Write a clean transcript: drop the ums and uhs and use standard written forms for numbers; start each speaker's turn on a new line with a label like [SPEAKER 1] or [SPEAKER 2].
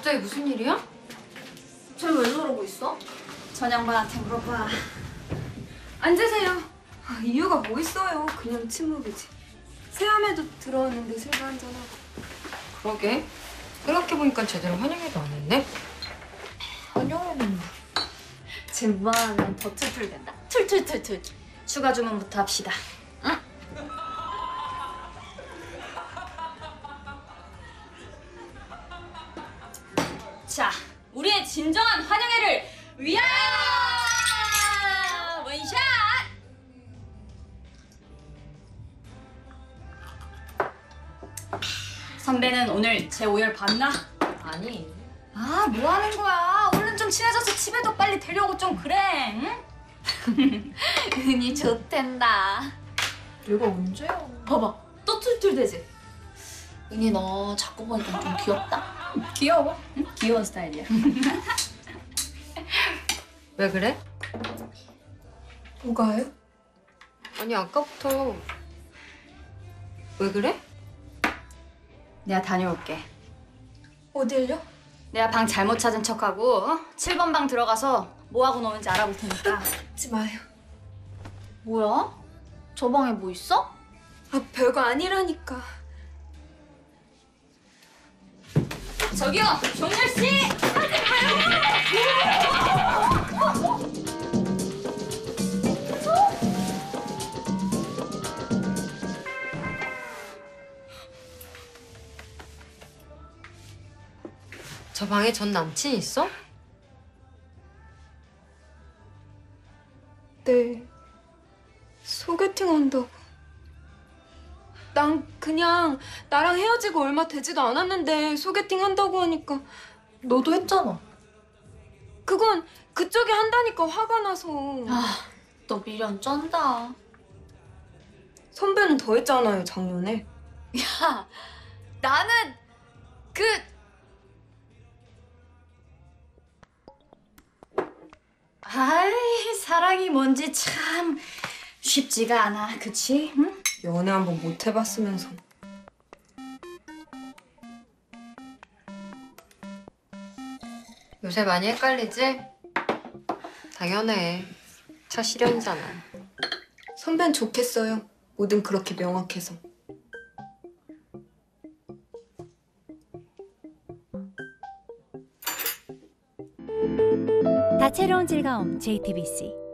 [SPEAKER 1] 갑자기 무슨 일이야?
[SPEAKER 2] 쟤 왜 저러고 있어?
[SPEAKER 3] 전영반한테 물어봐.
[SPEAKER 2] 앉으세요. 이유가 뭐 있어요? 그냥 침묵이지. 새함에도 들어왔는데 술도 한잔하고.
[SPEAKER 1] 그러게. 생각해보니까 제대로 환영회도 안 했네. 환영회는
[SPEAKER 3] 쟤만하면 더 툴툴 된다. 툴툴툴툴. 추가 주문부터 합시다. 응? 자, 우리의 진정한 환영회를 위하여! 원샷! 선배는 오늘 제 오열 봤나?
[SPEAKER 1] 아니.
[SPEAKER 3] 아, 뭐 하는 거야? 얼른 좀 친해져서 집에도 빨리 데려오고 좀 그래, 응? 은이 좋댄다.
[SPEAKER 1] 내가 언제야?
[SPEAKER 3] 봐봐, 또 툴툴대지?
[SPEAKER 4] 은희 너 자꾸 보니까 좀 귀엽다.
[SPEAKER 3] 귀여워? 응? 귀여운 스타일이야.
[SPEAKER 1] 왜 그래?
[SPEAKER 2] 뭐가요?
[SPEAKER 1] 아니 아까부터 왜 그래?
[SPEAKER 3] 내가 다녀올게.
[SPEAKER 2] 어딜요?
[SPEAKER 3] 내가 방 잘못 찾은 척하고 7번 방 들어가서 뭐 하고 노는지 알아볼 테니까.
[SPEAKER 2] 하지 마요.
[SPEAKER 4] 뭐야? 저 방에 뭐 있어?
[SPEAKER 2] 아, 별거 아니라니까.
[SPEAKER 3] 저기요, 종렬 씨!
[SPEAKER 1] 저 방에 전 남친 있어?
[SPEAKER 2] 네. 소개팅 한다고. 난 그냥 나랑 헤어지고 얼마 되지도 않았는데 소개팅 한다고 하니까
[SPEAKER 4] 너도 했잖아.
[SPEAKER 2] 그건 그쪽이 한다니까 화가 나서.
[SPEAKER 4] 아, 너 미련 쩐다.
[SPEAKER 2] 선배는 더 했잖아요, 작년에.
[SPEAKER 3] 야, 나는 아이, 사랑이 뭔지 참 쉽지가 않아, 그치? 응?
[SPEAKER 2] 연애 한번 못 해봤으면서.
[SPEAKER 1] 요새 많이 헷갈리지? 당연해. 첫 실연이잖아.
[SPEAKER 2] 선배는 좋겠어요. 뭐든 그렇게 명확해서.
[SPEAKER 5] 다채로운 즐거움 JTBC